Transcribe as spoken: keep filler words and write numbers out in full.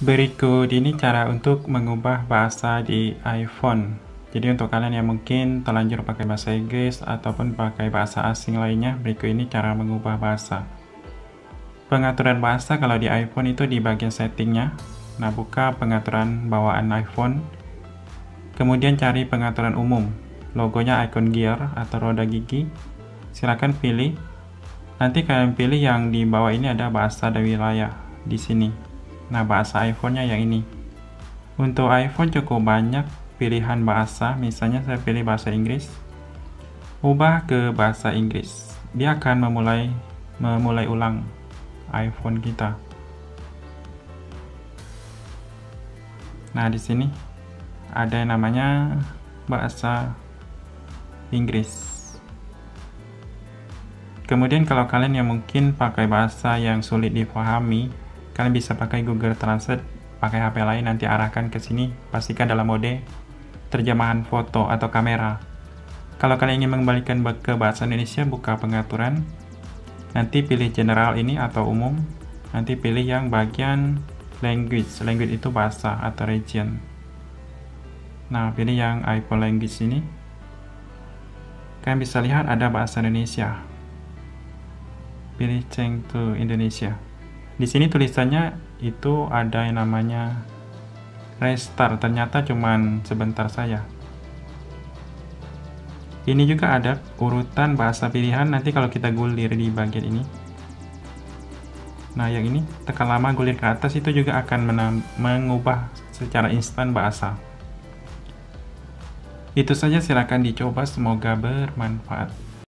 Berikut ini cara untuk mengubah bahasa di iPhone. Jadi untuk kalian yang mungkin terlanjur pakai bahasa Inggris ataupun pakai bahasa asing lainnya, berikut ini cara mengubah bahasa. Pengaturan bahasa kalau di iPhone itu di bagian settingnya. Nah, buka pengaturan bawaan iPhone. Kemudian cari pengaturan umum. Logonya icon gear atau roda gigi. Silakan pilih. Nanti kalian pilih yang di bawah ini ada bahasa dan wilayah di sini. Nah, bahasa iPhone-nya yang ini. Untuk iPhone cukup banyak pilihan bahasa, misalnya saya pilih bahasa Inggris. Ubah ke bahasa Inggris. Dia akan memulai memulai ulang iPhone kita. Nah, di sini ada yang namanya bahasa Inggris. Kemudian kalau kalian yang mungkin pakai bahasa yang sulit dipahami, kalian bisa pakai Google Translate, pakai H P lain, nanti arahkan ke sini, pastikan dalam mode terjemahan foto atau kamera. Kalau kalian ingin mengembalikan ke bahasa Indonesia, buka pengaturan, nanti pilih general ini atau umum, nanti pilih yang bagian language, language itu bahasa atau region. Nah, pilih yang iPhone language ini, kalian bisa lihat ada bahasa Indonesia, pilih change to Indonesia. Di sini tulisannya itu ada yang namanya restart, ternyata cuman sebentar saja. Ini juga ada urutan bahasa pilihan, nanti kalau kita gulir di bagian ini. Nah, yang ini tekan lama gulir ke atas itu juga akan mengubah secara instan bahasa. Itu saja, silakan dicoba, semoga bermanfaat.